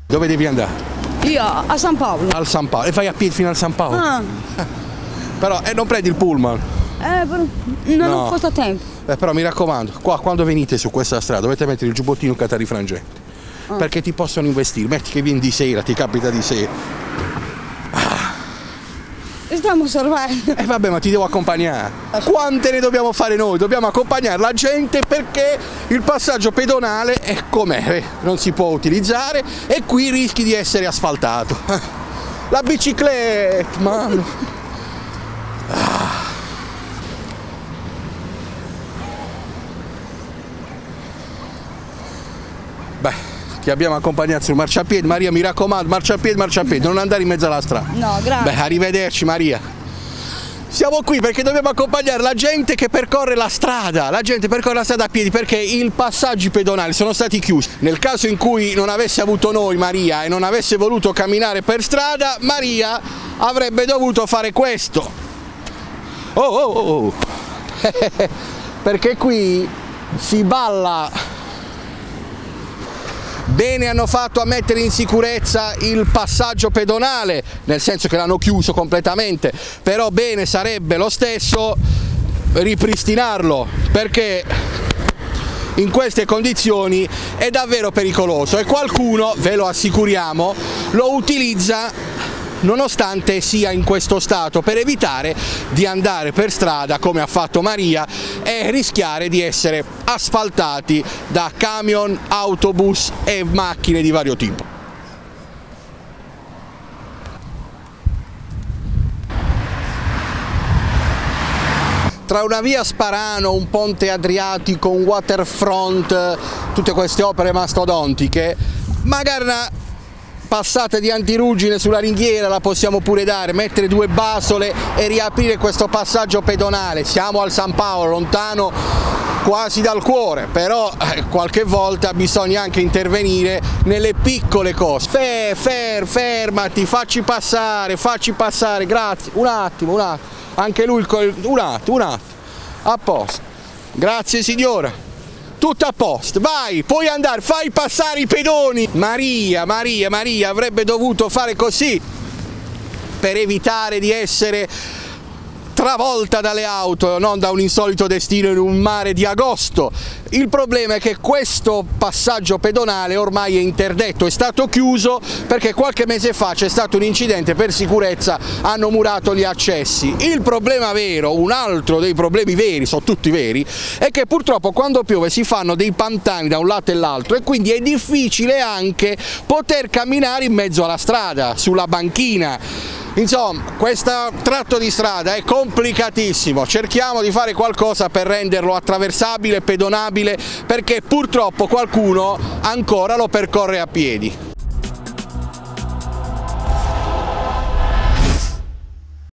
Dove devi andare? Io a San Paolo. Al San Paolo. E vai a piedi fino al San Paolo? Ah. Però non prendi il pullman? Non ho fatto tempo. Però mi raccomando, qua quando venite su questa strada dovete mettere il giubbottino catarifrangente. Perché ti possono investire. Metti che vieni di sera, ti capita di sera. Stiamo osservando. Vabbè, ma ti devo accompagnare. Quante ne dobbiamo fare noi? Dobbiamo accompagnare la gente perché il passaggio pedonale è com'è, non si può utilizzare e qui rischi di essere asfaltato. La bicicletta, mano. Beh, ti abbiamo accompagnato sul marciapiede. Maria, mi raccomando, marciapiede, non andare in mezzo alla strada. No, grazie. Beh, arrivederci Maria. Siamo qui perché dobbiamo accompagnare la gente che percorre la strada, a piedi perché i passaggi pedonali sono stati chiusi. Nel caso in cui non avesse avuto noi Maria e non avesse voluto camminare per strada, Maria avrebbe dovuto fare questo. Oh. Perché qui si balla. Bene hanno fatto a mettere in sicurezza il passaggio pedonale, nel senso che l'hanno chiuso completamente, però bene sarebbe lo stesso ripristinarlo, perché in queste condizioni è davvero pericoloso e qualcuno, ve lo assicuriamo, lo utilizza nonostante sia in questo stato per evitare di andare per strada come ha fatto Maria e rischiare di essere asfaltati da camion, autobus e macchine di vario tipo. Tra una via Sparano, un ponte Adriatico, un waterfront, tutte queste opere mastodontiche, magari una passata di antiruggine sulla ringhiera la possiamo pure dare, mettere due basole e riaprire questo passaggio pedonale. Siamo al San Paolo, lontano quasi dal cuore, però qualche volta bisogna anche intervenire nelle piccole cose. Fermati, facci passare, grazie, un attimo, anche lui, un attimo, a posto, grazie signora. Tutto a posto, vai, puoi andare, fai passare i pedoni. Maria avrebbe dovuto fare così per evitare di essere travolta dalle auto, non da un insolito destino in un mare di agosto. Il problema è che questo passaggio pedonale ormai è interdetto, è stato chiuso perché qualche mese fa c'è stato un incidente, per sicurezza hanno murato gli accessi. Il problema vero, un altro dei problemi veri, sono tutti veri, è che purtroppo quando piove si fanno dei pantani da un lato e l'altro e quindi è difficile anche poter camminare in mezzo alla strada, sulla banchina. Insomma, questo tratto di strada è complicatissimo, cerchiamo di fare qualcosa per renderlo attraversabile, pedonabile, perché purtroppo qualcuno ancora lo percorre a piedi.